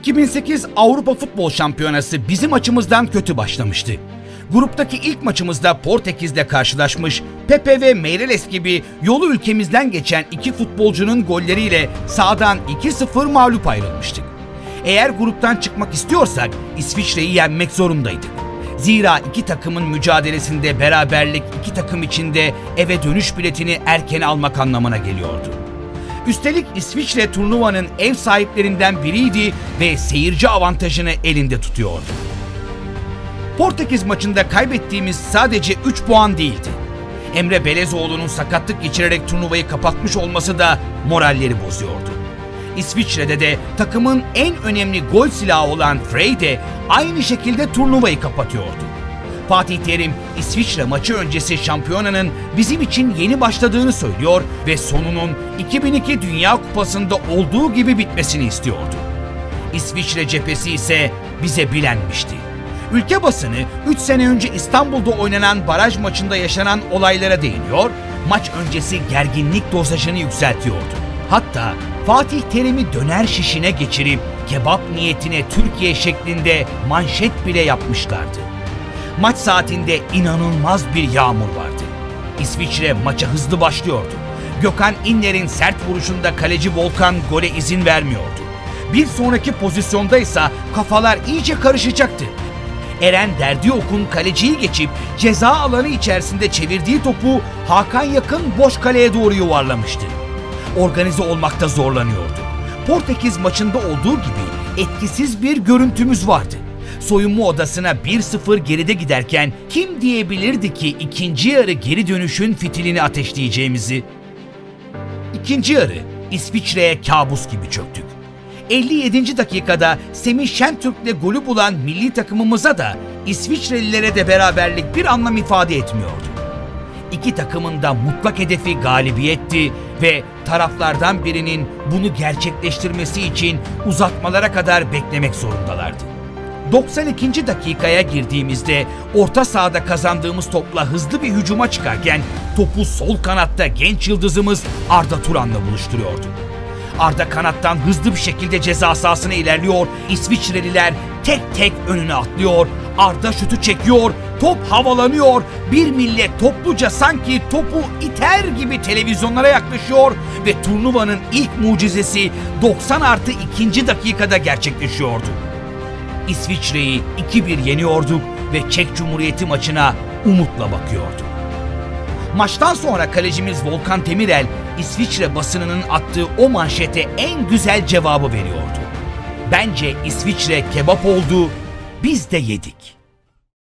2008 Avrupa Futbol Şampiyonası bizim açımızdan kötü başlamıştı. Gruptaki ilk maçımızda Portekiz'le karşılaşmış, Pepe ve Meireles gibi yolu ülkemizden geçen iki futbolcunun golleriyle sahadan 2-0 mağlup ayrılmıştık. Eğer gruptan çıkmak istiyorsak İsviçre'yi yenmek zorundaydık. Zira iki takımın mücadelesinde beraberlik iki takım içinde eve dönüş biletini erken almak anlamına geliyordu. Üstelik İsviçre turnuvanın ev sahiplerinden biriydi ve seyirci avantajını elinde tutuyordu. Portekiz maçında kaybettiğimiz sadece 3 puan değildi. Emre Belezoğlu'nun sakatlık geçirerek turnuvayı kapatmış olması da moralleri bozuyordu. İsviçre'de de takımın en önemli gol silahı olan Frey de aynı şekilde turnuvayı kapatıyordu. Fatih Terim, İsviçre maçı öncesi şampiyonanın bizim için yeni başladığını söylüyor ve sonunun 2002 Dünya Kupası'nda olduğu gibi bitmesini istiyordu. İsviçre cephesi ise bize bilenmişti. Ülke basını 3 sene önce İstanbul'da oynanan baraj maçında yaşanan olaylara değiniyor, maç öncesi gerginlik dozajını yükseltiyordu. Hatta Fatih Terim'i döner şişine geçirip kebap niyetine Türkiye şeklinde manşet bile yapmışlardı. Maç saatinde inanılmaz bir yağmur vardı. İsviçre maça hızlı başlıyordu. Gökhan İnler'in sert vuruşunda kaleci Volkan gole izin vermiyordu. Bir sonraki pozisyonda ise kafalar iyice karışacaktı. Eren Derdiok'un kaleciyi geçip ceza alanı içerisinde çevirdiği topu Hakan Yakın boş kaleye doğru yuvarlamıştı. Organize olmakta zorlanıyordu. Portekiz maçında olduğu gibi etkisiz bir görüntümüz vardı. Soyunma odasına 1-0 geride giderken kim diyebilirdi ki ikinci yarı geri dönüşün fitilini ateşleyeceğimizi? İkinci yarı İsviçre'ye kabus gibi çöktük. 57. dakikada Semih Şentürk'le golü bulan milli takımımıza da İsviçrelilere de beraberlik bir anlam ifade etmiyordu. İki takımın da mutlak hedefi galibiyetti ve taraflardan birinin bunu gerçekleştirmesi için uzatmalara kadar beklemek zorundalardı. 92. dakikaya girdiğimizde orta sahada kazandığımız topla hızlı bir hücuma çıkarken topu sol kanatta genç yıldızımız Arda Turan'la buluşturuyordu. Arda kanattan hızlı bir şekilde ceza sahasına ilerliyor, İsviçreliler tek tek önüne atlıyor, Arda şutu çekiyor, top havalanıyor, bir millet topluca sanki topu iter gibi televizyonlara yaklaşıyor ve turnuvanın ilk mucizesi 90+2. dakikada gerçekleşiyordu. İsviçre'yi 2-1 yeniyorduk ve Çek Cumhuriyeti maçına umutla bakıyorduk. Maçtan sonra kalecimiz Volkan Demirel, İsviçre basınının attığı o manşete en güzel cevabı veriyordu. Bence İsviçre kebap oldu, biz de yedik.